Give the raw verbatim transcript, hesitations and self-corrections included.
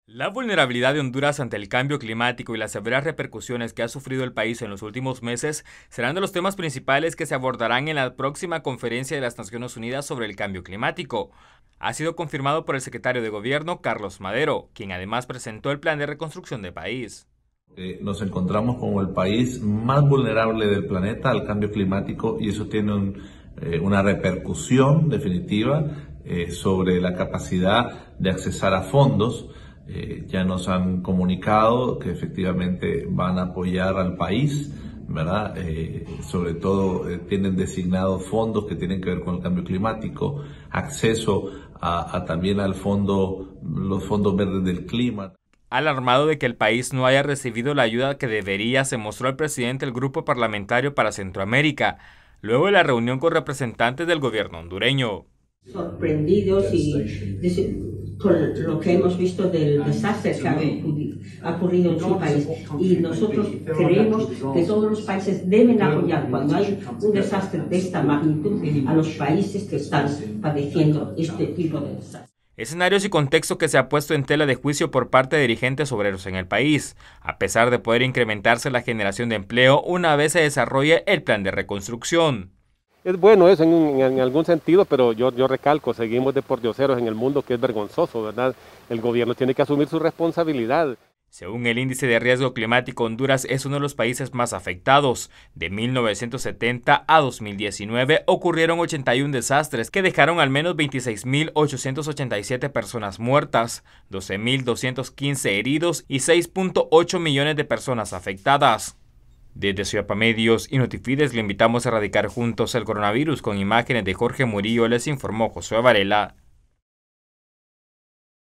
La vulnerabilidad de Honduras ante el cambio climático y las severas repercusiones que ha sufrido el país en los últimos meses serán de los temas principales que se abordarán en la próxima conferencia de las Naciones Unidas sobre el cambio climático. Ha sido confirmado por el secretario de Gobierno, Carlos Madero, quien además presentó el plan de reconstrucción del país. Eh, nos encontramos como el país más vulnerable del planeta al cambio climático y eso tiene un, eh, una repercusión definitiva eh, sobre la capacidad de accesar a fondos. Eh, ya nos han comunicado que efectivamente van a apoyar al país, ¿verdad? Eh, sobre todo eh, tienen designados fondos que tienen que ver con el cambio climático, acceso a, a también al fondo, los fondos verdes del clima. Alarmado de que el país no haya recibido la ayuda que debería, se mostró el presidente del Grupo Parlamentario para Centroamérica, luego de la reunión con representantes del gobierno hondureño. Sorprendidos y con lo que hemos visto del desastre que ha ocurrido en su país, y nosotros creemos que todos los países deben apoyar cuando hay un desastre de esta magnitud a los países que están padeciendo este tipo de desastre. Escenarios y contexto que se ha puesto en tela de juicio por parte de dirigentes obreros en el país, a pesar de poder incrementarse la generación de empleo una vez se desarrolle el plan de reconstrucción. Es bueno eso en, en algún sentido, pero yo, yo recalco, seguimos de pordioseros en el mundo, que es vergonzoso, ¿verdad? El gobierno tiene que asumir su responsabilidad. Según el índice de riesgo climático, Honduras es uno de los países más afectados. De mil novecientos setenta a dos mil diecinueve ocurrieron ochenta y un desastres que dejaron al menos veintiséis mil ochocientas ochenta y siete personas muertas, doce mil doscientos quince heridos y seis punto ocho millones de personas afectadas. Desde Ciudad Medios y Notifides le invitamos a erradicar juntos el coronavirus. Con imágenes de Jorge Murillo les informó Josué Varela.